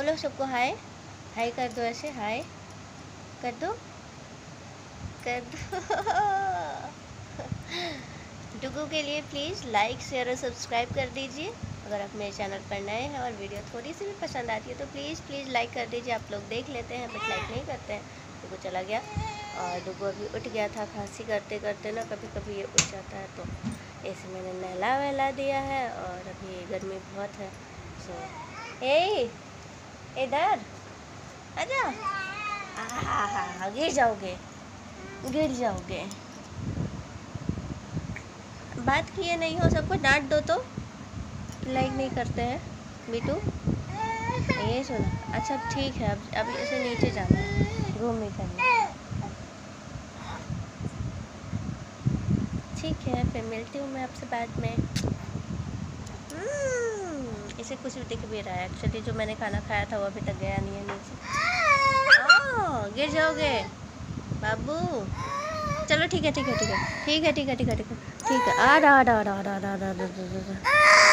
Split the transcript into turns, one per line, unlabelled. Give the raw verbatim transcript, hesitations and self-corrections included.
बोलो सबको हाय, हाय कर दो, ऐसे हाय कर दो, कर दो। डुगू के लिए प्लीज़ लाइक शेयर और सब्सक्राइब कर दीजिए। अगर आप मेरे चैनल पर नए हैं और वीडियो थोड़ी सी भी पसंद आती है तो प्लीज़ प्लीज़ लाइक कर दीजिए। आप लोग देख लेते हैं बट लाइक नहीं करते हैं। डुगू चला गया और डुगू अभी उठ गया था। खांसी करते करते ना कभी कभी ये उठ जाता है, तो ऐसे मैंने नहला वहला दिया है और अभी गर्मी बहुत है। सो ए इधर आजा, हाँ गिर जाओगे, गिर जाओगे। बात किए नहीं हो, सबको डांट दो तो लाइक नहीं करते हैं। बीटू ये सुना, अच्छा ठीक है, अब अभी इसे नीचे जाना है घूमने करने। ठीक है, फिर मिलती हूँ मैं आपसे बाद में। इसे कुछ दिख भी रहा है एक्चुअली, जो मैंने खाना खाया था वो अभी तक गया नहीं है नीचे। ओह गिर जाओगे बाबू। चलो ठीक है ठीक है ठीक है ठीक है ठीक है ठीक है ठीक है ठीक है आ रहा आ रहा आ रहा आ रहा आ रहा।